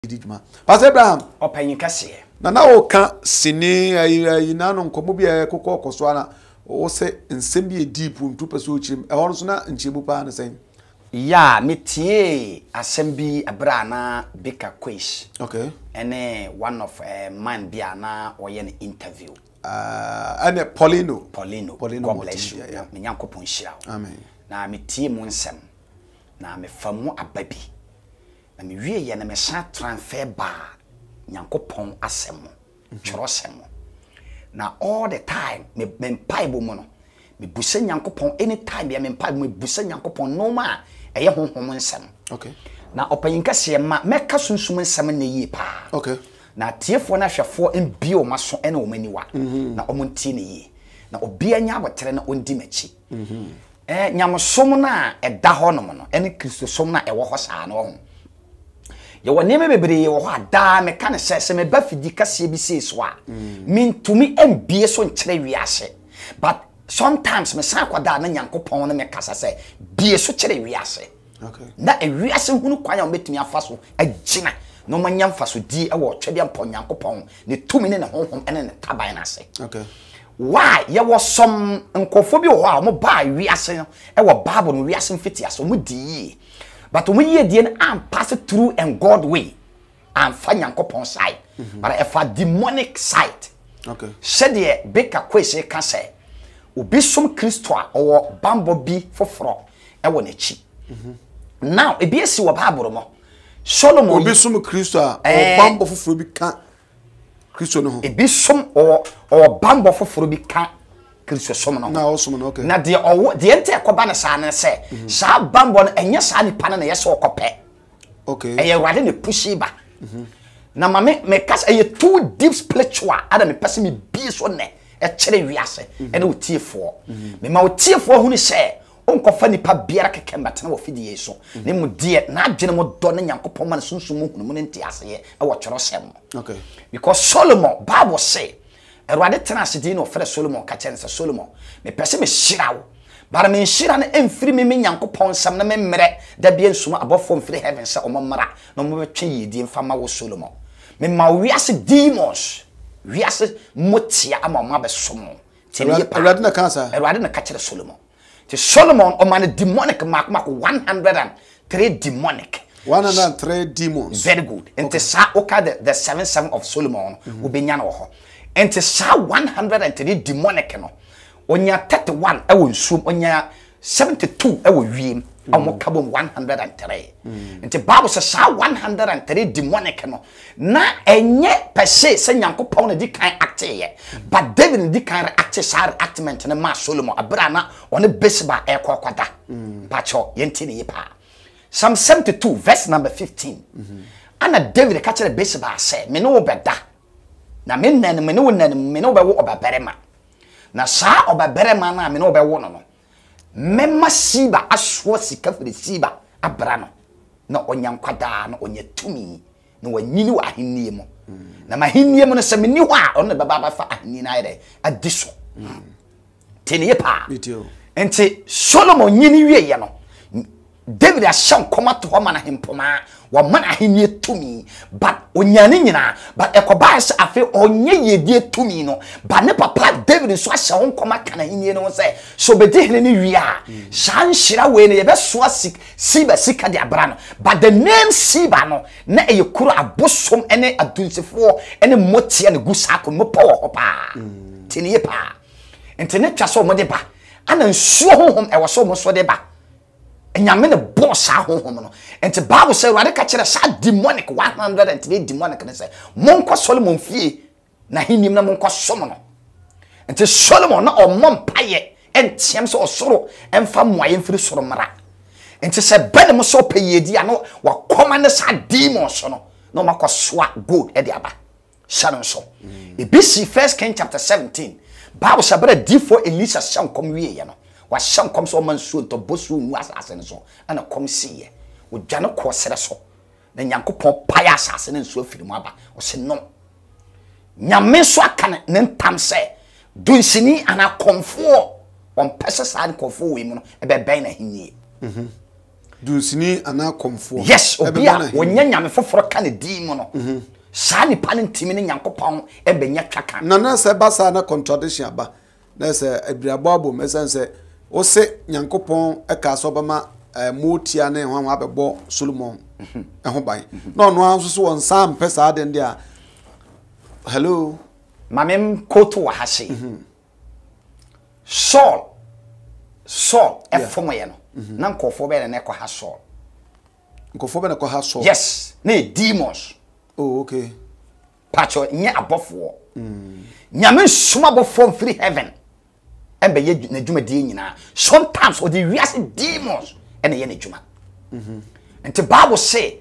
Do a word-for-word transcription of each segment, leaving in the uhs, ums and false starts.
Didma. Pastor Abraham, opanyin kase. Na na o ka sini ayi na no nkomo bia kokko koso ana o se nsem bi deep ntu peso chirim e hono so na nchibu pa na sen. Ya metie asem bi abra na Bika Quiz. Okay. Ene one of uh, man bia na oye ne interview. Ah, uh, ane Paulino. Paulino. Paulino. God bless you. Yeah, yeah. Me nyankopon hira. Amen. Na metie mu nsem. Na me famu ababi. Na me wie ye na me sha transfer ba nyankopon asem. Choro sem. Na all the time me me mpaibo mu no. Me busa nyankopon anytime bia me mpaibo me busa nyankopon no ma eye honhom nsem. Okay. Na opanyinka se ma meka sunsum nsem na yi pa. Okay. Na tiefo na hwefo embio maso ene omaniwa. Na omontie ne yi. Na obi anya abotere na ondi machi. Mhm. Eh nyamosom na eda ho no no ene kristosom na ewo ho saa na ho. Ye wone me bebre ye wo ada me ka ne se se me ba fidi kase bi se so a. Mintumi embie so nkyere wiase. But sometimes me san kwada na nyankopon na me kasa se bie so kyere wiase. Okay. Na ewiase hunu kwanya ometumi afa so agina no manya mfa so di e wo twede ampo nyankopon ne tumi ne ne honhom ene ne taban na se. Okay. Why ye was some nkofo bi ho a mo ba wiase e wo bible no wiase mfiti aso mo di. But when ye di am pass through and God way and fa nyankopon side. Mm-hmm. But if a demonic side. Okay. Said ye Bika Quiz e kan say obi som Kristo a o bambo bi foforo e wo na chi. Mhm. Now e bi esi wo bible mo Solomon obi som Kristo a o bambo foforo bi ka Kristo no ho. E bi som o o bambo foforo bi ka Kristo som no. Na o som no okay. Na de o de ente ekoba na sa na se sa bambo no enye sa ni pa na ye se okope. Okay. E ye wade ne pushi ba. Mhm. Na ma me me kasa e too deep spiritual ada me pese me bi so ne e kire wiase e na otiefo. Me ma otiefo hu ni se onkofa nipa biara kekemba tena wo fidi yeso ne mu de na adwene mo do na nyankopon ma sunsun mu hunu mu ne ntiase ye e wo tworo sem. Okay. Because Solomon Bible say erwade tena asedi no fere Solomon ka chen se Solomon me pese me hirawo bara me hira na emfiri me nyankopon sam na me mmere da bia nsuma abofo mfiri heaven se omomra no mo betwe yedi mfama wo Solomon me ma wiase demons wiase motia ama ma besom tene ye pa erwade na kansa erwade na ka kire Solomon te Solomon o man demonic mark mark one hundred three demonic one hundred three demons. Very good. And okay. Sa oka the, the seven seven of Solomon mm-hmm. Ubinya no ho. And sa one hundred three demonic no. Onya thirty-one e won sum onya seventy-two e wo wiem omo kabom one hundred three. And the Bible says sa one hundred three demonic no. Na enye per se se Nyankopon na di kan act ye. But David di kan act sa reactment na ma Solomon abra na one besba e kwakwada. Pacho yenti ne yipa. Psalm seventy-two verse number fifteen. Mm-hmm. Ana David ka kire Beseba say me no obeda. Na me nan me no nan me no be wo obaberema. Na sa obaberema na me no be wo no no. Memma Siba aswo sika firi Siba abra no. Na onyankwada na onyatumi na wanyini wa ahennie mo. Mm. Na mahennie mo no se me ni ho a ono be baba fa ahennie na ide adiso. Mm. Tene pa. Enti Solomon nyini wie ye no. David a sham koma to homa na himpoma wa man ahennie tumi but onyane nyina but ekoba se afi onye yedie tumi no but ne papa David so ahye hon koma kana ahennie no se so bedi hene ni wi a shan hira we ne ye be so asik Siba sika de abra no but the name Siba no na eye kuro abosom ene adunsefo ene motia ne gusako mo power ho pa tini ye pa entene twa so mo de ba ana nsuo honhom e wo so mo so de ba enyame ne boss ahonhom no enti Bible say rade ka kire sa demonic one hundred three demonic ne say monko Solomon fie na hinim na monko som no enti Solomon na omom paye entiem so osoro emfa moaye mfiri soro mara enti say bene mo so payedi ano wa command sa demons no no makosoa gold e de aba sharon so e B C First King chapter seventeen Bible say bere D for Elisha sham kom wie ye no wa sham kom so man so to bosu nu asase ne so ana kom siye wo dwane ko sere so na Nyankopon paya asase ne so afiri mu aba o se no nyame so aka ne ntam se dunsini ana komfo on pese sa ne komfo we mu no e be ben na hinnie mhm Dusini ana komfo. Yes, obia wonya nyame foforo ka ne din mu no. Sa ni pa ne ntimi ne Nyankopon e benya twaka. Na na se ba sa na contradiction aba. Na se abriabo abo mesen se o se Nyankopon e ka so ba ma motia na ho ho abebo Solomon. E ho ban. Na ono anso so won sam pesa ade dia. Hello. Mamem koto wa hase. Saul. Saul e fomo ye no. Na nkofo be na ko ha Saul. Nkofo be na ko ha Saul. Yes, na demons. Oh, okay. Pacho nye abofo. Mm. Nyame suma abofo free heaven. Embe ye na djuma die nyina. Sometimes or the real demons and ye na djuma. Mhm. And the Bible say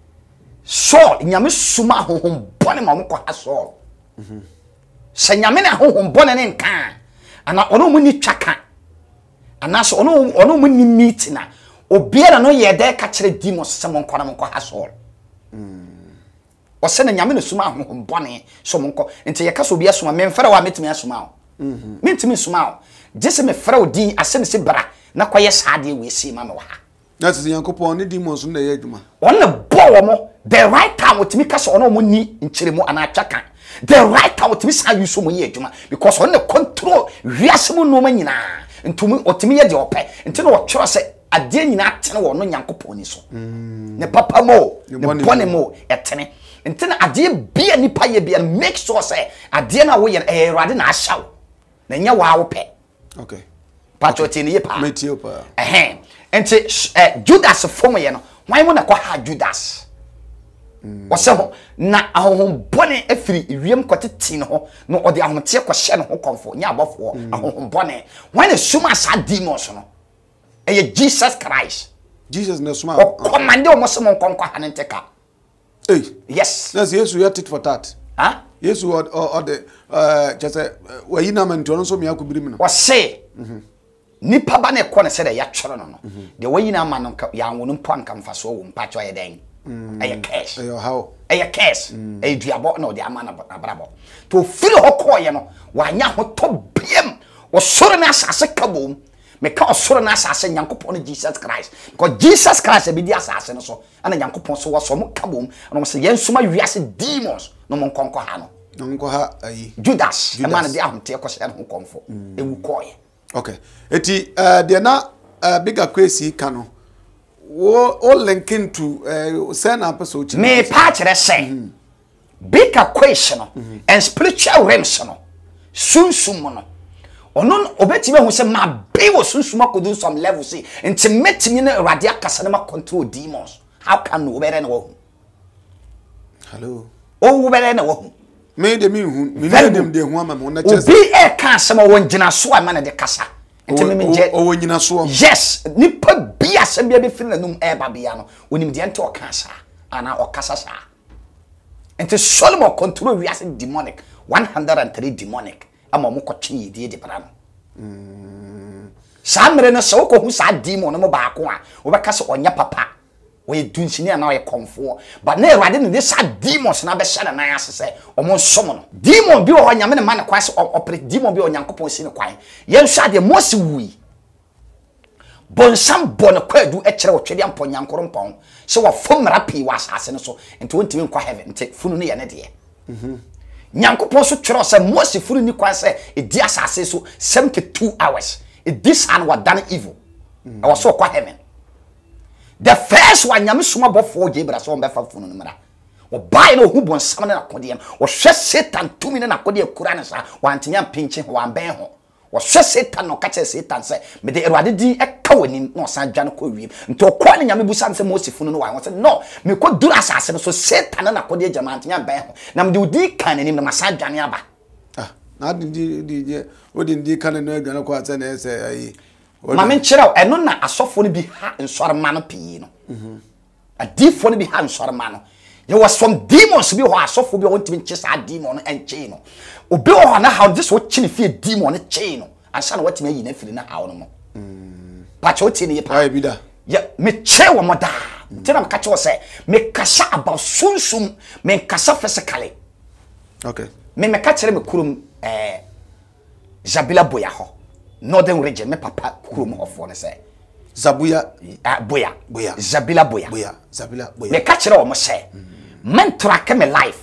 Saul nyame suma honhom bone ma mko ha Saul. Mhm. Se nyame na honhom bone ne nka. Ana ono mu ni twaka. Ana so ono ono mu ni meet na. Obiara no ye de ka kire demons se mo nkora mko ha Saul. Mm. Ose na nyame no suma honhom bone so mo nko. Enti ye ka so bia suma me mfere wa metimi asuma o. Mhm. Mentimi suma o. Jese me frɛ odin asem se bra na kwaye saade we si ma me wa ha. That is Yankopon ni demons na ye adwuma. On the bo mo the right time otimi ka so ono mo ni nkyeremu ana atwaka. The right time otimi sa yuso mo ye adwuma because on the control wiase mo no ma nyina. Ntumi otimi ye de opɛ. Nti no wɔtwero se ade nyina atene wo no Yankopon ni so. Ne papa mo, ne bone mo etene. Nti na ade bia nipa ye bia make sure say ade na wo ye eh Awurade na ahyaw. Na nya wa wo pɛ. Okay. Patroti ni ye pa. Metio pa. Eh. Enti eh Judas fomo ye no. Wan mo na kwa ha Judas. Mm. Wose ho na ahonhom bone afiri wiem kwateti no ho no ode ahomte kwa hye no ho komfo nya abofo ahonhom bone. Wan na suma sa demons no. Eye Jesus Christ. Jesus na suma. O commande o mo se mo konkwa hanenteka. Hey. Yes. That's Jesus you tit for that. Huh? Yes, or or the uh just uh where you naman to so me akubiri me no. Wose. Mhm. Nipa ba na ekɔ ne se da ya twere no no. De wayi na ma no ya wonu mpo anka mfaso wo mpa twa ye den. Eye cash. Eye how? Eye cash. Eye duabo na de ama na brabo. To firi hɔ kɔ ye no wa nya ho to biem. Wo soro na asase kabom. Me ka osoro na asase Nyankopon Jesus Christ. Because Jesus Christ e bi di asase no so. Ana Nyankopon so wo so mo kabom. Ana mo se yen suma wiase demons no mo nkonko ha no. No nko ha ayi. Judas. E man de ahonte ko se no konfo. E wu koye. Okay. Eti uh de na uh, bigger kwesi ka no. Wo o linking to uh say na person chi. Me pa kire say. Bigger question no and spiritual realms no. Sunsum no. Ono obetime hu se ma be wo sunsum akodu some level say enti metimi na Awurade akasa na ma control demons. How can no obere na wo? Hello. O obere na wo? Me de me hu me dem de hu ama me na chese. Obi e ka asem won gina so ama na de kasa. Enti me nje. O won gina so. Yes, nipa bi asem bia be firi nanum e ba bia no. Onim de ente o kasa ana o kasa sa. Enti Solomon control we as demonic one hundred three demonic. Ama mo kwatwe yedie de bra no. Mm. Sa mere no so ko hu sa demon no mo ba ko a, wo be kasa onya papa. We dunchini na we komfo. But na Awurade ne sa demons na be hye na nan asese omo nsom no. Demon bi o ho nyame ne ma ne kwan se operate demon bi o Nyankopon si ne kwan. Yen hwa de mo se wi. Bonsam bon kwadu e kire wo twede ampo Nyankorompon. Se wo fomra pi wa asase ne so. Enti wontimi nkwa heaven. Enti funu ne ye ne de. Mhm. Nyankopon so twere se mo se funu ni kwan se e di asase so seventy-two hours. E this and what done evil. E was so kwa heaven. The first one nyame suma bofo Jebra so mbe fa funu no mra. Wo bai no hu bonsam na akode em. Wo hwe Satan tumi na akode akura ne sa. Wantenya pinche ho amben ho. Wo hwe Satan no ka che Satan se me de Awurade di e ka wani no san dwane ko wiem. Nto kwa ne nyame busa se mo si funu no wa. Wo se no me ko duru asase no so Satan na akode agama antenya ben ho. Na me de odi kan ne nim na masan dwane aba. Ah, na di di di odi ndi kan no agane ko ate na ese ayi. Mama nkyerɛw ɛno na asɔfo no bi ha nsɔrema no pii no. Mhm. Adifo no bi ha nsɔrema no. There was some demons bi ho asɔfo bi ho ntimi nkye sa demon no enche no. Obi ho na how this wo kye ne fie demon no che no. Ansa na watimi ayi na firi na how no mo. Mm. Pa che oti ne ye pa. Ai bi da. Ya me che wo mo da. Ntina me ka che wo se me kasa about sunsum me kasa physically. Okay. Me me ka kere me kurum eh Zabila Boya ho. Northern region me papa kurom ofo ne say Zabuya uh, boya boya Zabila boya boya Zabila boya me catch it o mo say men track me life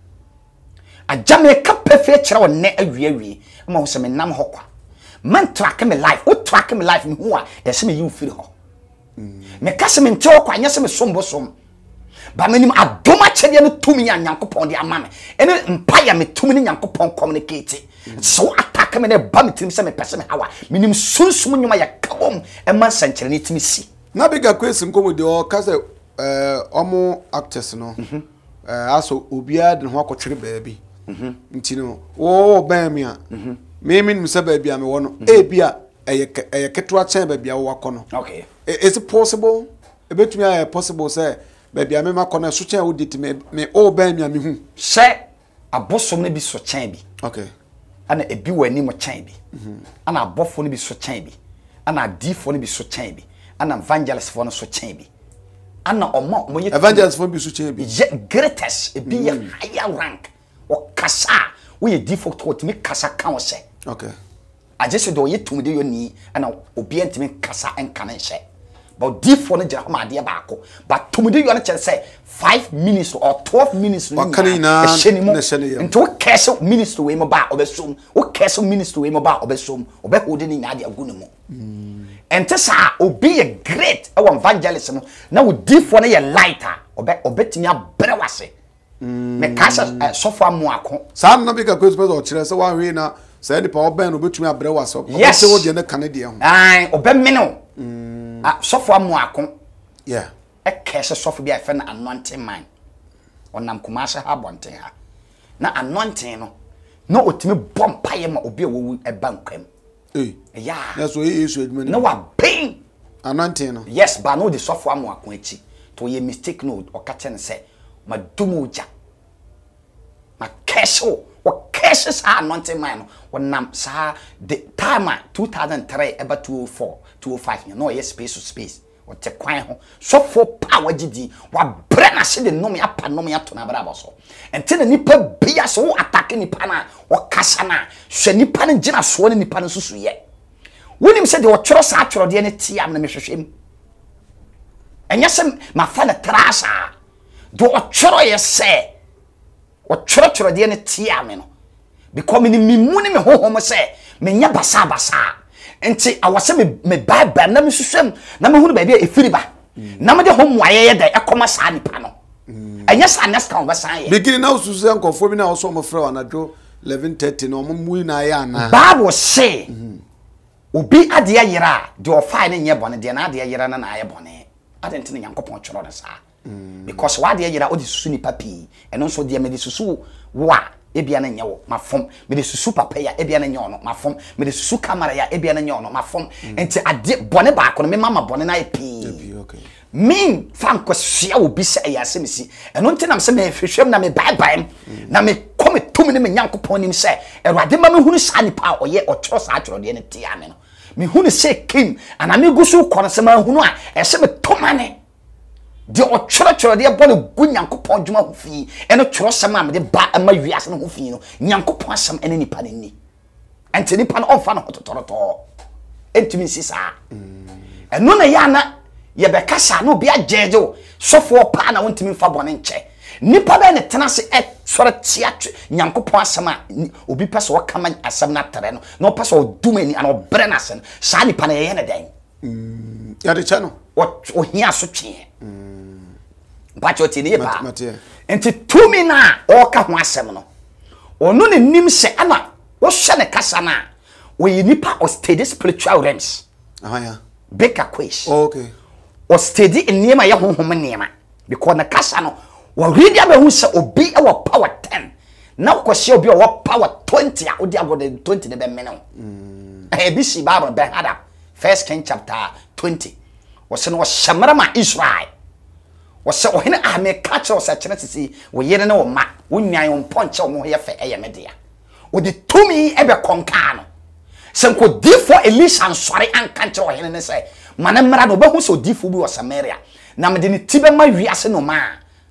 a jame ka pefe kire o ne awie awie ma ho se me nam hokwa men track me life o track me life me hu a e se me yi firi ho me ka se me nte hokwa anya se me sombo som ba menim adoma chede no tumi ya nyankopon de ama me ene mpa ya me tumi ne nyankopon communicate so attack me ne ba me tim se me pese me hawa menim sunsum nyuma ya kabom e man sankyere ne timi si na bega kwesi nkomo de o ka se eh omo actors no eh aso obia de ho akotwere baabi nti no wo ban me a me me nim se baabi a me wo no e bia eye eye ketwa chen baabi a wo akono okay is it possible e betumi a possible say baabi a me makona so chen wo dit me me o ban me a me hu se abosom ne bi so chen bi okay ana ebi wani mo chen bi ana abofo ne bi so chen bi ana adifo ne bi so chen bi ana evangelist fo no so chen bi ana omo mo ye evangelist fo bi so chen bi greatest ebi ye higher rank o kasa we ye difo to me kasa kan o se okay aje se do ye tumde yo ni ana obi entime kasa enka ne hye but difo no jira ho ma de ba ko but tumde yo no chere say five minutes or twelve minutes no na into cash ministry we mo ba obesom o cash ministry we mo ba obesom obe hold ni na de agunu mo ente sa obi ye great e wan evangelist no na wo difo no ye lighter obe obetimi abre wase me kasa sofo amu akon sa na bika kwesi peso kire se wan we na say the power ben obetumi abre wase yes se wo de na kanade ho ai obe meno ah sofo amu akon yeah e kese sofo bi afa na anointing man onam kumase ha bonten ha na anointing no no otimi bompaye ma obi awu e bankwam eh yeah na so e so eduma no wa pain anointing no yes ba no the sofo amu akon echi to ye mistake no o ka chen say ma dumuja ma kesho o kesho sa anointing man onam sa the time two thousand three eba two oh four two oh five no yes space to space o te kwan ho so for power gidi wa bre na se de no me apa no me ato na bra boso ente na nipa bia so attack nipa na o kasa na hwe nipa na gina so na nipa na susu ye wonim se de o tworo sa tworo de ne ti am na me hwehwem enya se ma fa na trasa do o tworo ye se o tworo tworo de ne ti am no because me ni mimu ni me hohom se me nya basa basa enti awase me me bible na me hwehwem na me hu ba bia efiri ba na me de homo ayeye da ekoma sa nipa no enya sa next time ba san ye beginning now susu ankofo bi na oso mo frɛ anajo eleven thirty no mo mu na ya na bible say obi ade ayera de ofa ne nye bone de na ade ayera na na aye bone ade ntene yankopon tworo na sa because wa ade ayera odi susu ni papi eno so de me de susu wa ebia na nyewo mafom me de susu papa ya ebia na nyewo no mafom me de susu camera ya ebia na nyewo no mafom enti ade bone ba ko no me mama bone na epi okay min fan kwasua obi se ya semisi eno nti nam se me hwehwem na me bye bye na me come tumi ne me nyankopon nim se erade ma me hunu sa nipa oye otro sa atro de ne tia me no me hunu se kim ana me gusu kono se ma hunu a e se me tomane de otro tro de bo ne gu nyankopon djuma ho fi eno tro sama me de ba ma wiase no ho fi no nyankopon asam ene nipa ne ni enti nipa no onfa no hototoroto enti mi sisa eno na ya na ye be kasa no bia jeje sofo pa na wontimi fa bone nche nipa be ne tena se e sore tia nyankopon asama obi pese wo kama asam na tere no no pese o dumani ana obre na sen sa nipa na ye ne den mm ya de chano o o hia so twe mm ba cho ti ne ba enti tumi na o ka ho asem no ono ne nim se ana wo hye ne kasa na wo yi nipa o steady spiritual realms aha ya beka quiz okay o steady in niema ye honhom niema because na kasa no wo ready abehu se obi e wo power ten na kwose obi wo power twenty a odi agode twenty ne be mene mm eh bi si bible be hada first king chapter twenty wo se no shamara ma Israel wo se o hene a me catch o se kene sisi wo yere ne wo ma wo nwan wo ponche wo ho ye fe eye media wo de tumi e be konka no senko difo Elisha nsore anka nche wo hene ne se mana mra no behu so difo bi wo Samaria na me de ne tibe ma wiase no ma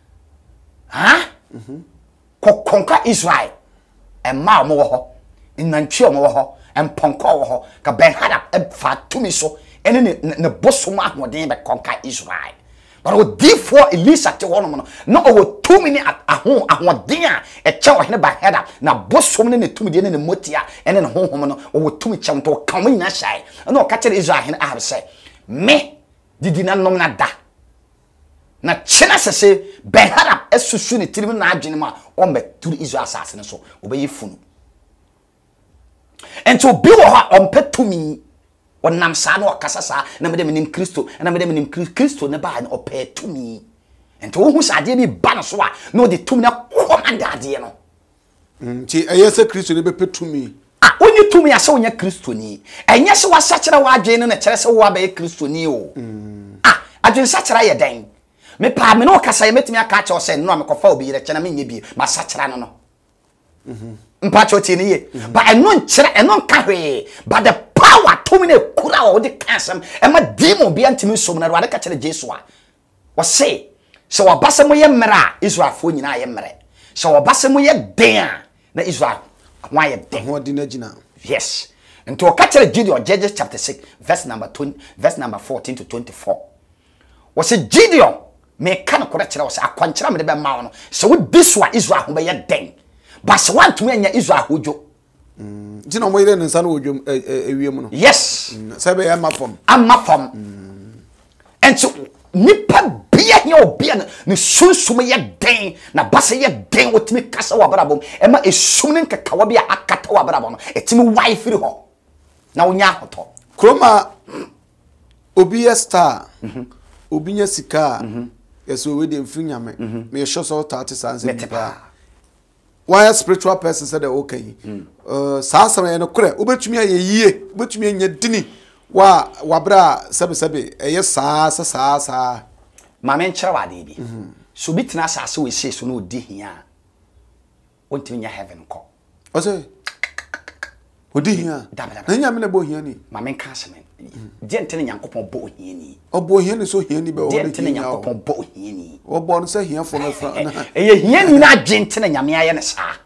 ha mhm ko konka Israel e ma mo wo ho nnantwi mo wo ho emponko wo ho ka Ben Hadad e fa tumi so ene ne ne bosom ahoden be conquer Israel. But therefore Elisa te wono no na o tumi ni aho ahoden a e che ohene ba heada na bosom ne ne tumi de ne ne motia ene ne honhom no o tumi che mto kan mo nyina hyai na o ka kire Israel hene Ahab say me didi na nom na da na chena sese ben heada esusu ne tirim na adwene ma o mbe turu Israel asase ne so obeyi funu ento bi wo ha o mpe tumi onam sa na okasa sa na me de menim Kristo na me de menim Kristo ne ba na ope tumi ento wo hu sa de bi ba no so a no de tumi na komanda ade no nti ayese Kristo ne be petumi ah onye tumi ya se onye Kristo ni enye se wa sachira wa adwe ne na kire se wa ba ye Kristo ni o ah adwe sachira ye den me pa me no okasa ye metumi aka cha o se no me kofa obi re chena me nye bi ma sachira no no mhm mpacho ti ni ye ba eno nchira eno nka hwe ba the power to me kura o de kansam e ma demon bi antimi som na wade ka kire Jesus a wo se se wo basem ye mra Israel fo nyina ye mre se wo basem ye den na Israel ho ye den ho di na gina yes nto ka kire Gideon Judges chapter six verse number twenty verse number fourteen to twenty-four wo se Gideon me kan kura kire wo se akwankyera me de be ma no se wo diswa Israel ho be ye den bas want to anya Israel hojo mm ti no mo ire nsa no wodwom ewiem no yes se be ya mafom amafom and so nipa bia he obia ne sunsum ye den na bas ye den otimi kasa wa barabom e ma esum ne nkakawa bia akata wa barabom no etimi wai firi ho na onya hoto kroma obi star obi nya sika yeso we de mfiri nyame me ye shoso thirty sanse nipa why a spiritual person said okay uh sasa ya no kure obetumi aye yie obetumi anya dini wa wabra sabe sabe eye saa saa saa ma men kyerɛ wade bi so bitina asase we sie so no odi hia ontimi nya heaven ko ose odi hia na nya me na bo hia ni ma men ka semen die ntene nyankopɔn bo hia ni obo hia ni so hia ni be o die ntene nyankopɔn bo hia ni obo no se hia fo no fra eye hia ni na adwe ntene nyame aye ne saa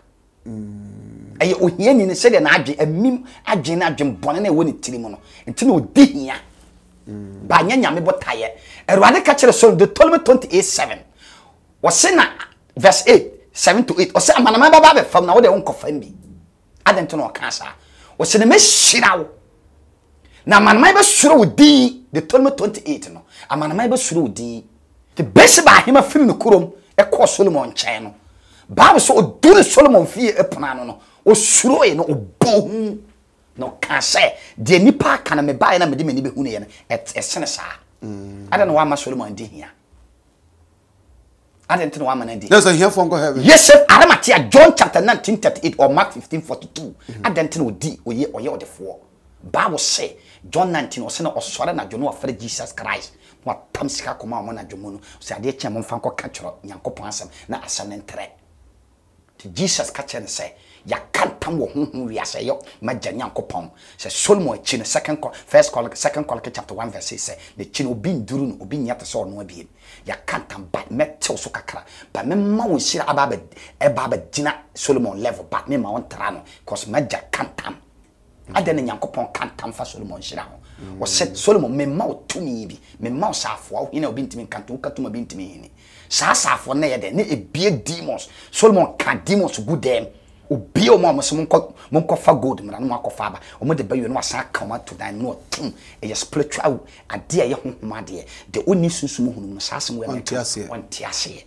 eye o hia ni ne se de na adwe amim adwe na adwe bone na e woni tirimu no ntene odi hia ba nya nyame botaye erwade ka kire so Deuteronomy twenty-eight seven wo se na verse eight seven to eight o se amanama baba be fam na wo de won kofam bi adento no ka sa wo se ne me hyirawo na amanama be suro wodi Deuteronomy twenty-eight no amanama be suro wodi the best ba hima firi no kurom e ko Solomon chen no Bible so odure Solomon fie epona no no o suro e no obohu no ka say de nipa kana me bae na me de me ni be hu ne ye no esene sa ada no wa ma Solomon di hia ada ntino wa ma na di there's a here for go heaven yes Arimathea John chapter nineteen thirty-eight or Mark fifteen forty-two ada ntino di oye oye odefo Bible say John nineteen o se na osore na jono afere Jesus Christ wa tam sika koma mo na jomo no se ade kye mo mfa ko ka kyero Nyankopon asem na asem ntre ti Jesus ka kye ne say ya kantam wo honhom wi ase yo magya Nyankopon se Solomon chi ne second first Chronicles second Chronicles chapter one verse six say the chi no obi nduru no obi nyata so no abie ya kantam ba metel so kakra ba me ma wo shira aba e ba ba dina Solomon level ba me ma won tra no cause magya kantam ade ne Nyankopon kantam fa Solomon shira ho wo se Solomon me ma wo tumi bi me ma wo safo wo hina obi ntimi kanto wo katuma bi ntimi hini sa safo na ye de ne ebie demons Solomon can demons good them obi o mo mo so monko monko fa gold mra no akofa ba o mo de bayo no asan kama to dan no tum e spiritual ade ye honhom ade de oni sunsun hunu no sasem we on tiase on tiase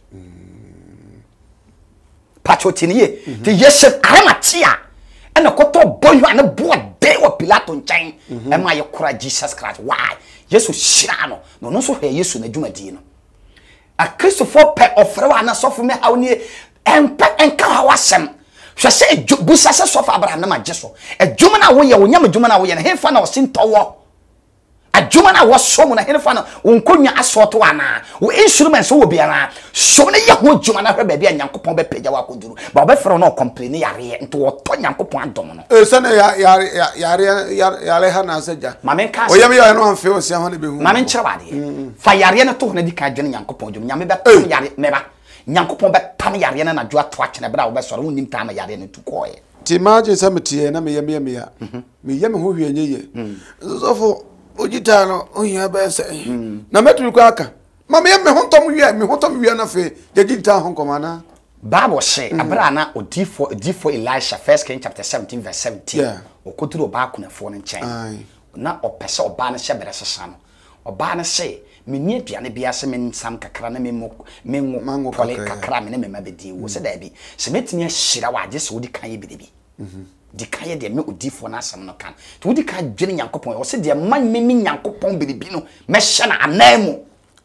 patrotini ye de Yesef Arimathea ena koto boyo ana bo de o Pilato nchan e ma ye kura Jesus Christ why Yesu shira no no no so he Yesu na dwumadi no a Christopher pe ofre wa na sofo me hawo ni empa enka hawasem hwe se busa se sofa Abraham na majeso adwuma na wo ye wo nyam adwuma na wo ye na hefa na osintowo adwuma na wo som na hefa na onkonya asoto ana wo instruments wo biara so na ye ho adwuma na hwe ba bia Nyankopon be pagya wa koduru ba be fero na complain yare nto wo to Nyankopon adom no e se na ya ya yare yare ha na asaja ma men ka o yam ya no amfe o sia ho na be hu ma men kyere wade fa yare na to na di ka dwene Nyankopon adwuma nyame be to yare meba Nyankopon be tam yare na na dwo ato akene bra wo be soro wonim tam yare na tukoye ti imagine say metie na me yem yem ya me yem ho hwe nye ye so for ojita no ohia be se na metumi kwa aka mama ye me hontom wi me hontom wi na fe je jita honkoma na Bible say abra na odifo odifo Elisha First King chapter seventeen verse seventeen yeah. Okoturu oba kunafo no nchen na opese oba na hyebere sesa no oba na say meni aduane bia se men sam kakra na me menwo pole kakra me na me mabedi wo se da bi se metini ahyira wa age se wodi kan ye bidebi mhm di kan ye de me odifo na asam no kan to wodi kan dwene Nyankopon wo se de man me me Nyankopon bidebi no me hye na anamu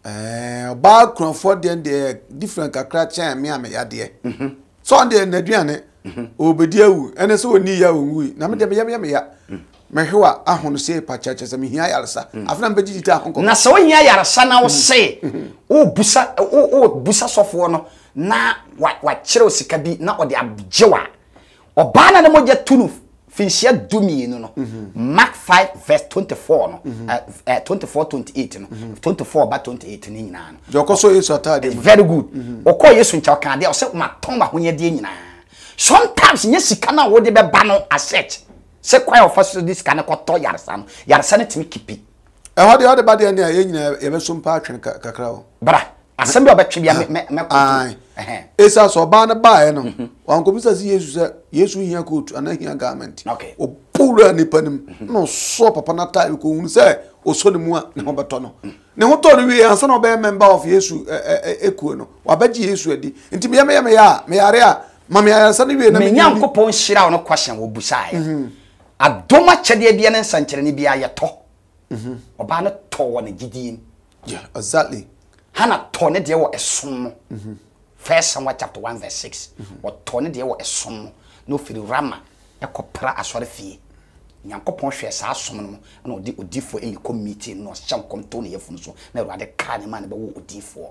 eh ba kunafo de de different kakra chen me ame yade mhm so on de naduane obedi awu ene se oni ya onwi na me de me ya me ya mehwa ahono se pa chacha se mehia yaresa afna mbe jijita ahonko na se ohia yaresa na wo se o busa o o busa sofo no na wa kire osika bi na ode abjewa oba na mo je tunu finshia dumi no no Mark five verse twenty-four no twenty-four twenty-eight no twenty-four ba twenty-eight ni nyina no jokoso Yesu atade very good okọ Yesu ncha kan de o se ma ton ba honyade nyina sometimes nye sika na wo de be ba no asset se kwai of us this kind of to yarsa no yarsa na timi kipi e ho de ho de ba de na ye nyina ye be so mpa atwen kakra o bra asem bi obetwe bia me me ko eh esa so ba na ba e no wan ko bisa si Yesu se Yesu hia coat ana hia garment o pura ni panim no so papa na ta ko hu se o so ne mu a ne ho beto no ne ho to no wi ansa no be member of Yesu ekuo no wa ba ji Yesu adi nti me me me ya me yare a ma me yarsa ne wi na me Nyankopon hira no question wo busa ya adoma chede bia ne nsankyere ne bia ye to mhm oba ne to wo ne gidin yeah exactly hana to ne de wo esom no mhm First Samuel chapter one verse six o to ne de wo esom no firi Rama ekopra asore fie Nyankopon hwe sa asom no na odi odifo eliko meeting no hyam komto ne yefunu so na ruade ka ne ma ne be wo odifo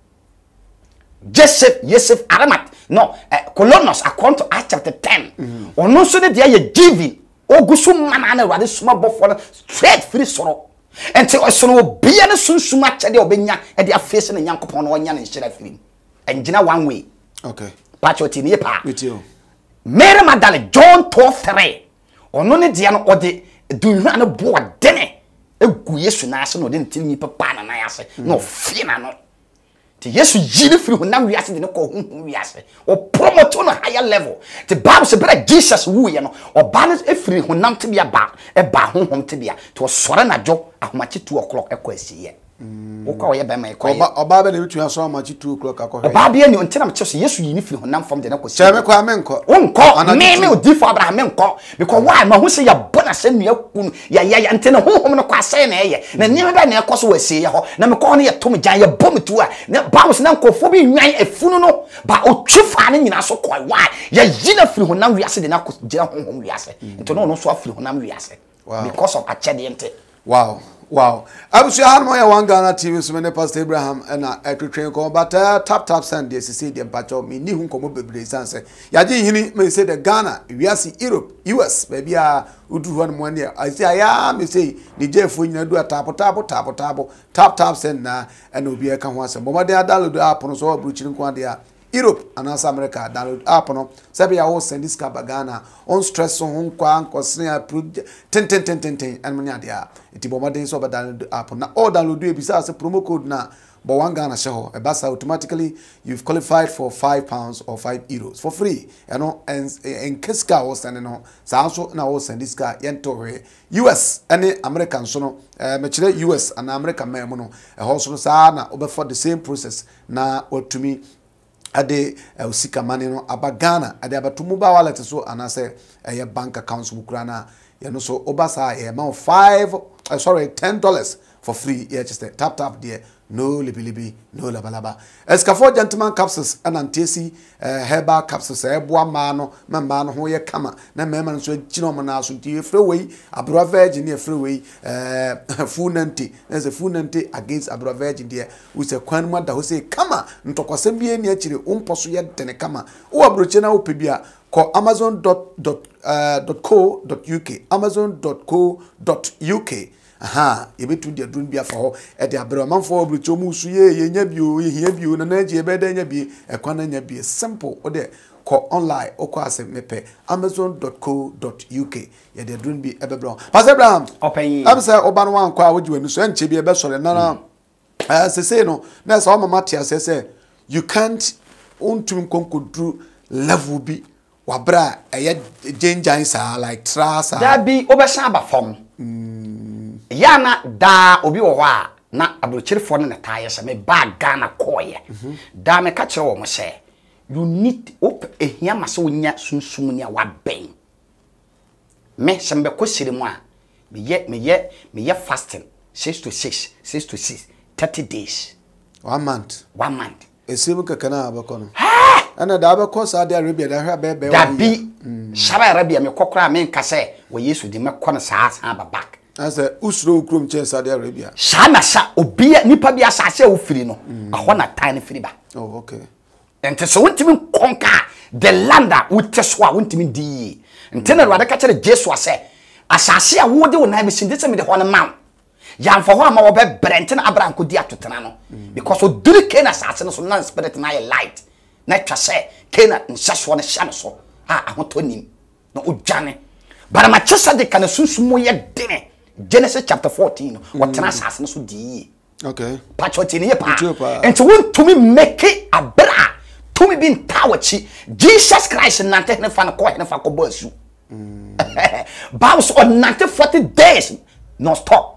Joseph Yosef Arimat no Colonos according to Acts chapter ten ono so ne de ye giving ogusu mana na ruade suma bofo straight free soro enti osono obia ne sunsuma chede obenya e de afese ne Nyankopon no onya ne nhyira free engina one way okay patrioti ne pa with you Mary Magdalene John twelve three ono ne de no ode dunhwa ne bo dene egu Yesu na ase no de ntimi papa na na yase no fie na no ti Yesu yiri free honam wiase de ne ko honhom wiase o promote on a higher level the Bible say better Jesus wu ye no oba ne e free honam te bia ba e ba honhom te bia to sore na jo ahomache two o'clock e ko asiye wo kwa ye ba mai ko oba oba be ne bitu aso amache two o'clock akọ oba bia ni ontina me cheso Yesu yiri free honam from de ne ko asiye che me kwa me nko wonko me me odi for Abraham me nko because why ma hu say ya bona se nua kunu ya ya ya ntene honhom no kwa ase na ye na ni me ba ne ko so wasiye ho na me ko ne ye tom jan ye bom tu a na Bible na nkofo bi nwan efunu no ba otwefa ne nyina so koi why ya yina free honam wiase de na ko gira honhom wiase nto no no so free honam wiase because of achediente wow wow abusu hanmo ya wanga T V so me Pastor Abraham na etwetwen ko but tap tap send the C D mpacho me ni hu komo bebre sanse ya je hini me say the Ghana wiase Europe U S baby a udu ho no ne I say ya me say ni jefo nyina du tap tap tap tap tap tap send na na obi e ka ho asem bo de download app no so obru chiri nko de a Europe and America download app no sabi ya wo send this ka Ghana on stress on kwa anko sne ten ten ten ten ten and manya dia iti bomade so ba download app na all download e bisa as promo code na bo one Ghana sheho e basa automatically you've qualified for five pounds or five euros for free you know and in kiska wo send no sa so na wo send this ka yento we U S and American so no eh me kire U S and America memo no e ho so sa na obefor the same process na otumi ade usika mane no abagana ade abatumuba wallet so anase eh bank accounts bukura na ye no so obasa eh ma five uh, sorry ten dollars for free yeah just tap tap there no libi libi no labalaba escafo gentleman capsules anantesi uh, herbal capsules e boa ma no mema no ho ye kama na mema no so gino mo na so die freeway abro virgin e freeway eh uh, funanti there's a funanti against abro virgin there we say kwan mu da ho say kama ntokosem bi eni akire umpo so ye dene kama wo abroche na wo pebia ko amazon dot co dot U K amazon dot co dot U K aha yebetu dia dun bia fa ho e de abere manfo obrucho mu su ye ye nya bio ye hia bio na na je be da nya bi e kwana nya bi simple o de ko online oko ase mepe amazon dot co dot u k ye de dun bi ebebro Pastor Abraham open am say oba no wan kwa wogi wanu so enche bi ebe sore na na eh se say no na say o mama tia say say you can't untum konkodru level bi wabra eye genjan sa like trasa da bi obesa aba fom mm ya na da obi wo ho a na abrochirefo no na taye se me ba Ghana koye da me ka kire wo mo say you need op ehia ma se wonya sunsum ni a waben me sembe ko sire mu a me ye me ye me ye fasting six to six six to six thirty days one month one month esimu kakana abako no ana da abako Saudi Arabia da hwa bebe da bi Saudi Arabia me kokora me nka se wo Yesu di me kɔ no saa saa ba back asa usro ukrom che Saudi Arabia saa na sa obi nipa bi asase a wo firi no aho na tan ne firi ba oh okay ente so wontimi konka the land a woteso a wontimi di ente na Awurade ka kire Jesu ase asase a wo de wo na be sinde se me de ho na ma ya mfa ho ama wo be brente na Abraham ko di atotena no because oduri ke na asase no so na spirit na ye light na twa se ke na nsaso na hya no so a ahotonim na odwane bara ma chesa de kana sunsumo ye dene Genesis chapter fourteen no wotena asase no so di okay pacho tini ye pa enti wontumi make abra tumi bi ntawachi Jesus Christ nante ne fa no ko ne fa ko basu Bible on nante forty days non stop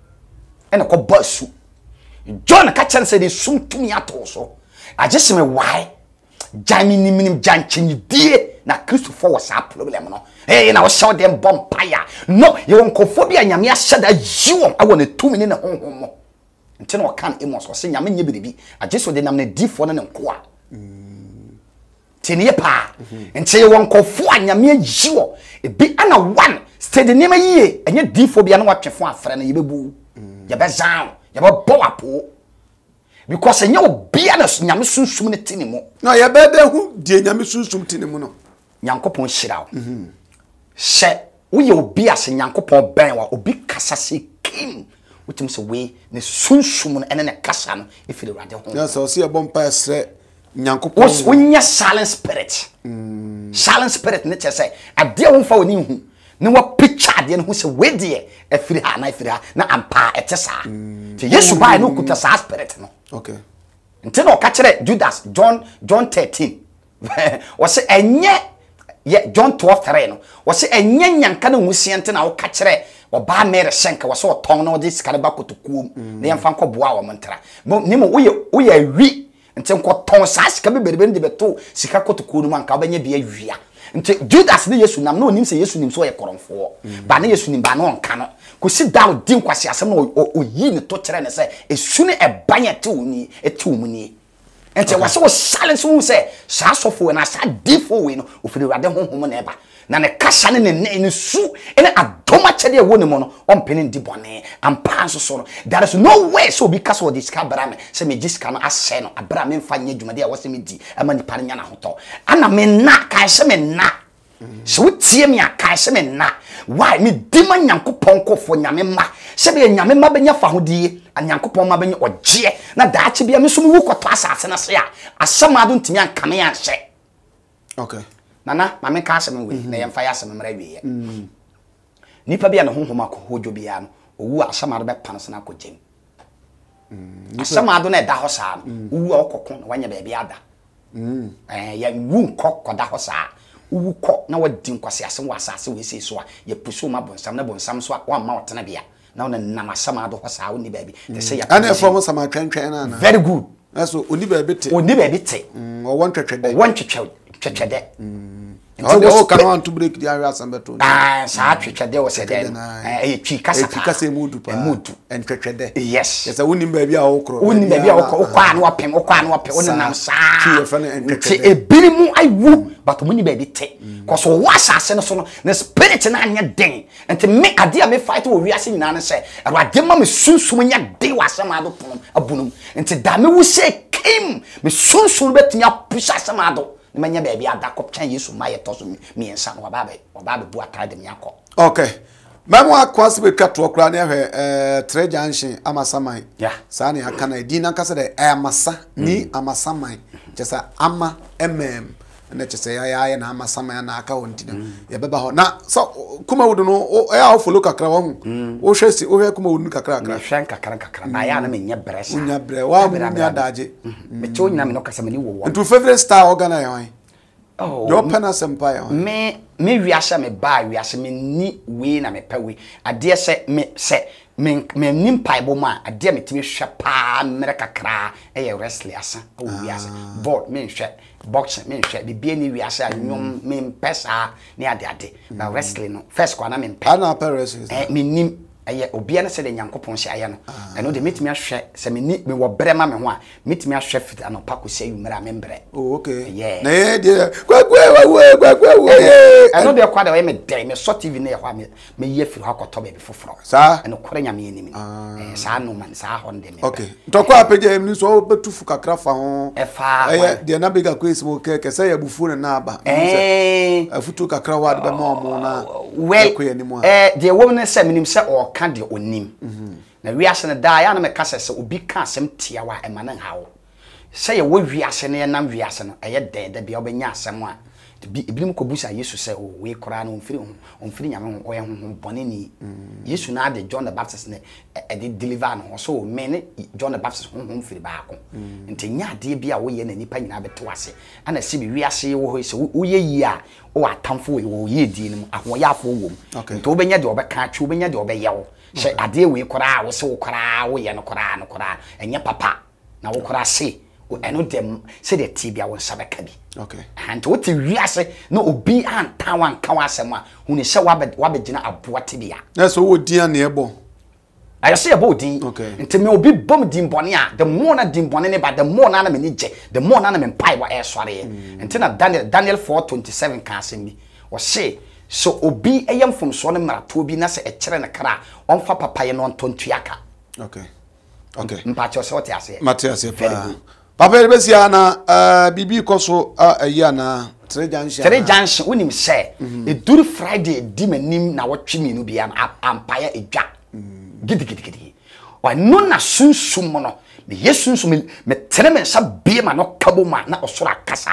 ene ko basu John ka chan say de sum tumi ato so agese me why jami ni minim janchinyi die na Christopher was a problem no eh na wo show them vampire no ye won kofobia nyame ahyada yiwom awo ne tumi ne honhom mo nti na wakan emos wo se nyame nye biribi agese de nam na difo ne nko a tini ye pa nti ye won kofo anyame yiwo ebi ana one steady nema yie enye difo bia na watwefo afra na ye bebu ye bezan ye bo apo because enye obia na nyame sunsum ne tini mo no ye be de hu die nyame sunsum tini mo no nyankopon hyiraw mhm she wo ye obia se nyankopon ben wa obi kasa se kim wutim se we ne sunsum no ene ne kasa no efiri rade ho na so se ebom pa esre nyankopon wonya silent spirit mm. silent spirit ne chese ade wo mfa woni hu ne wa picture ade ne hu se we de efiri ha na efiri ha na ampa etesa te Yesu bai no kuta sa spirit no okay ntino o ka kire Judas John John thirteen o se enye ye John twelve three no o se enye nyanka na husie ntina o ka kire o ba mere shenka wo se o ton na o de sikare ba kotokuom na yemfa nko boa wo montra ni mo wo ye wo ye wi nti nko ton sa sika be berebe de beto sika kotokuo no man ka obanya bia wia nti Judas ne Yesu nam na onim se Yesu nim so ye koromfo ba na Yesu nim ba na onka no ko si down din kwase asem no o yi ne to kire ne se esu ne ebanya te oni eti omuni enti wase wo silence wo se sa sofo na sa difo we no ofiri rade honhom na eba na ne kasa ne ne ne su ene adoma chede wo ne mo no ompene ndi bone ampa so so no there is no way so be kasa wo diska brame se me diska no ase no abrame mfa nya dwumade a wose me di ama ni pare nya na hoto ana me na kai se me na so tie me akai se me na why me di ma nyankopon kofo nyame ma se be nyame ma benya fa hodie anyankopon ma benya ogye na daache bia me so me wu koto asase na se a asamado ntimi ankame ya hye okay nana mame ka asem we na yemfa ya asem mra wie nipa bia ne honhom akohodwo bia no owu asamado be panse na akogem asamado na da ho saa owu akokon na wanya ba bia ada eh ya wu nkok da ho saa owu kɔ na wadi nkwase asem wa asase we sei so a ye puso ma bonsam na bonsam so a wa ma otena bia na ona nam asamado ho saa woni ba bi te say ya ana from sama twentwen na na very good so oni ba bi te oni ba bi te o won twetwede o won twetwe twetwede nti o kan want to break the area sambeto ah saa twetwede o se den eh twi kasa twi kasa mudu pa mudu en twetwede yes yes woni ba bi a o kro woni ba bi a o kɔ anu apem o kɔ anu apem woni nam saa twi e fa na en twetwede ti ebiri mu awu but woni ba bi te cause o wasa ase no so no na spirit na anya den enti me ade a me fight wo wiase nyina ne se awade ma me sunsum nya de wasamado pon abunum enti da me wo se kim me sunsum betnya pusa samado ne manya ba bi ada kopchan Yesu ma ye toso me ensa no waba ba waba ba bu atade me akọ okay memo akwase be twato okra na hwe eh tre junction amasaman yeah sa ne aka na di na kase de amasa ni amasaman jesa ama mm na chese ya ya na amasama ya na aka wonti no ye beba ho na so kuma wudu no e a follow kakra wo hu wo hwesi wo hwe kuma wudu kakra kakra hwen kakra kakra na ya na menye bresa unya bre wa mu nya daje me cho nya me no kasa me ni wo wo into favorite star organa yan oh your pen empire me me wiase me ba wiase me ni we na me pa we ade se me se me me nim paibo ma ade me timi hwe pa mere kakra e ye wrestling asa o wiase board me hwe boxing me hwe bibie ni wiase anyom me pesa ni ade ade na wrestling no first kwa na me pe ana pa wrestling eh me nim aye obia na se de nyankopon hye aye no eno de metimi ahwe se me ni me wo brema me ho a metimi ahwe fit anopa ko se yumra me mbre oh okay yeah na ye de kwakwa wa kwakwa wa eno de kwa de me de me so tv na ye ho me me ye firi hakoto be foforo sa eno kore nyame ni eh sa no man sa ho de me okay ntokwa apeje ni so betufu kakra fa ho e fa eh de na bega kwesi mo keke se ya bufu na aba eh afutu kakra wa de be ma omo na well eh de woman se minim se o ka de onim na wiase ne da ya na me kasa se obi ka asem tia wa e ma ne hawo se ye wo wiase ne nam wiase no eye de de bia obenya asem a bi ebinim ko busa Yesu se o we kora no mfiri ho mfiri nyame ho ye ho bone ni Yesu na de John the Baptist ne e de deliver no so me ne John the Baptist ho ho mfiri ba ko nti nya de bia wo ye na nipa nyina beto ase ana se bi wiase wo ho se wo ye yi a o atamfo wo ye di ni aho ya afo wo nti wo benya de obeka atwe wo benya de obeye wo se ade we kora wo se wo kora wo ye no kora no kora enya papa na wo kora se eno dem se de tibia won sabeka bi okay and what wiase no obi anta wan ka wasem a hu ne se wabegina aboa tibia na so wo dia na ebo ayo se ebo din okay enti me obi bom din bone a the more na din bone ne ba the more na na me je the more na na me pai wa e sware enti na Daniel Daniel four twenty-seven ka asem bi o se so obi eyam fom so ne marato bi na se e kire ne kra on fa papa ye no ntontuaka okay okay mpacho se what ase Matias pa papa ebe sia na eh bibi koso ayi ana Three Junction Three Junction unim se e duru Friday di manim na wotwe mi no bia ampaya edwa gidi gidi gidi wa no na sunsum no me yesunsum me tere me nsa bie ma no kabo ma na osoro akasa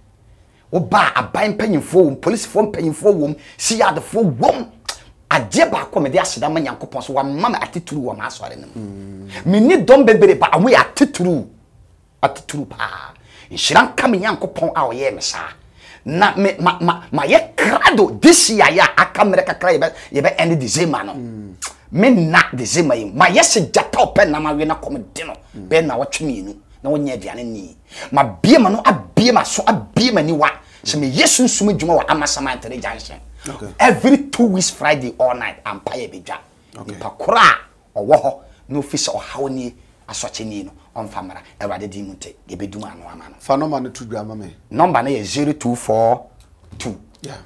wo ba aban panyimfo wo police fo panyimfo wo si yadefo wo ade ba ko me de aseda ma nyankopon so wa mama atituru wo ma asore nem me ni dom bebere ba amu ya atituru atituru pa nhiran ka me nyankopon a oye me sa na me ma ma, ma ye krado this year ya aka mere kakra ye be ye be end December no me na December yi ma ye se jata open na ma we na kom de no be na wotwe mi nu na wonya aduane ni ma bie ma no abie ma so abie ma ni wa se me yesu nsum djuma wa amasama Three Junction okay every two weeks Friday all night ampire be dwa okay pakora owo ho no office o hawni asoche ni no on famara ewade di munte ye beduma no ama no fa number no to dwa ma me number na ye zero two four two yeah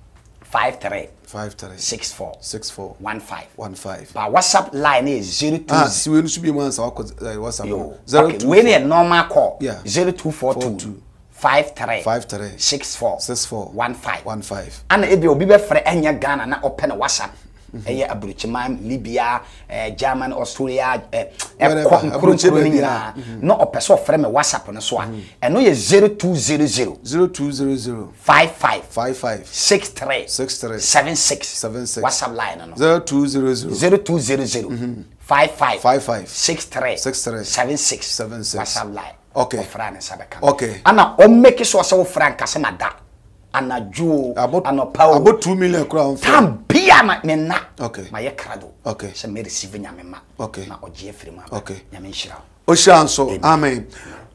five three five three six four six four one five one five ba WhatsApp line is zero two ah si we no subi mu ansa WhatsApp yo zero two we ne normal call yeah zero two four two five three five three six four six four one five one five ana ebi obi be frɛ enya Ghana na open WhatsApp eye abruchiman Libya eh, German Australia eh nkuru ni na no opeso frɛ me WhatsApp no so a eno ye zero two zero zero zero two zero zero five five five five six three six three seven six seven six WhatsApp line no zero two zero zero zero two zero zero five five five five six three six three seven six seven six WhatsApp line okay ofrane sabeka okay ana o make sure say wo franka se mada ana juo ana power about two million crown tam bia na me na okay ma ye krado okay se me receive nyame ma okay na oje free ma okay nyame nhira o shanso amen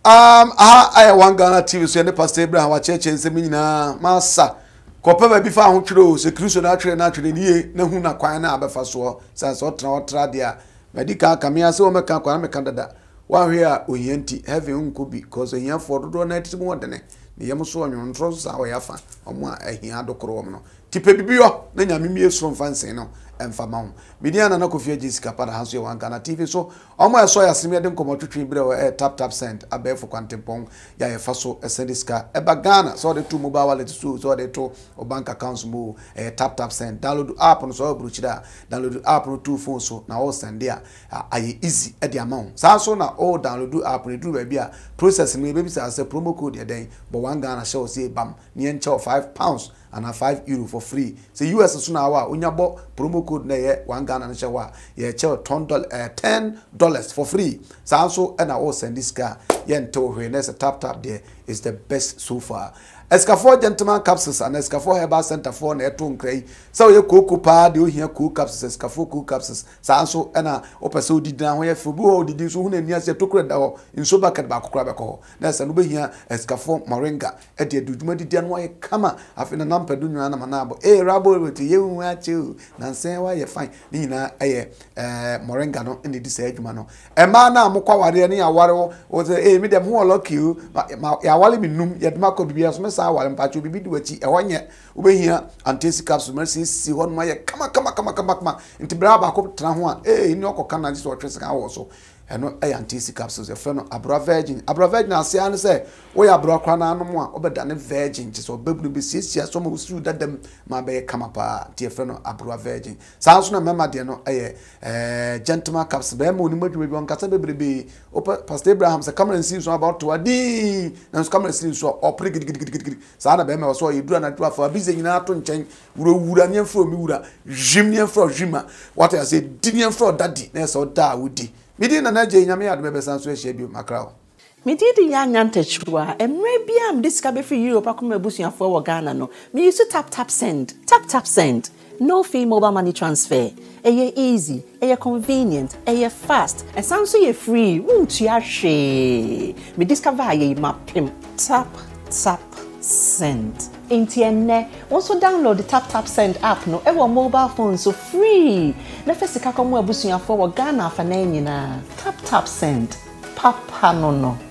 um aha aya one Ghana T V so ne pastor Abraham wa cheche nsem nyina masa kopa ba bi fa ho twere o se Kristo na twere na twere nie na hu na kwan na abefa so sa so tra otra dia medical kamia se o meka kwan meka dada wa hwe a ohianti heaven nko bi cause ohian for dodo na titimu wodene ne yem so onwontro sa o yafa omo ahia dokoro wom no ti pe bibio na nyame mie so mfansen no emfa ma ho media na na Kofi Jessica pada haso ye wan Ghana T V so omo eso ya sime de nkomo twetwe bre o eh, tap tap send abefo kwantempon ya ye fa so sendiska e ba Ghana so de to mobile wallet so so de to o bank accounts mo eh, tap tap send download app no so bruchida download app no two phone so na o send dia aye easy e de amount sa so na o download app no do ba bia process no be bi say promo code e den but one Ghana show say bam ni enche five pounds and a five euro for free. So U S so now unya bo promo code na ye one Ghana na chewa ye che ten dollars for free. So also and I will send this car ye nto hwe na tap tap there is the best so far. Escafo gentleman capsules and Escafo herbal center for na eto nkrai. So ye cocoa pa de o hia cool capsules Escafo cool capsules. So also and a opeso di dan ho ye fubu o di so hu na ni ase tokura da ho inso bucket ba kokura be ko. Na se no be hia Escafo moringa e de duduma di dan ho ye kama afina na mpadu nwa na manabo eh rabo wetu ye hu achu na nsen wa ye fine ni na eye eh moringa no ndi di se adwuma no e ma na amokwa ware ne ya ware o say eh me dem ho lucky you ya wale minum ye dem akọ bibia so me sa wale mpacho bibi di wachi e honye ubehia antesi capsule mercy si hon ma ye kama kama kama kama kama nti bra ba ko tena ho a eh ni okọ kana ji so twese kan wo so eno eh antesi capsules e fe no abra virgin abra virgin ase an say wo ya abra kwa na anom a obeda ne virgin ti so babunu be siesia so mo su dadam ma be kama pa ti e fe no abra virgin sa so na mema de no eh eh gentleman capsules be mo ni madwuma bi on kasa bebrebe o pastor Abraham say come and see so about to adi na so come and see so o prig gidi gidi gidi sa na be me so ye dura na to afa bi ze nyina to nchen wuro wura ne mfro mi wura jim ne mfro jima what I say di ne mfro daddy na so da wudi midi na na je nyame ya do be sanso ehia bi makrao midi di ya nyanta chwa emre bia am disca be free Europe akoma abusuafo wo Ghana no me use tap tap send tap tap send no fee mobile money transfer eye easy eye convenient eye fast and sanso ye free won't ya hwe me discover ye mapim tap tap send Intienne also download the tap tap send app no ever mobile phone so free na fesika komo abusuafo wo Ghana afa na nyina tap tap send papa no no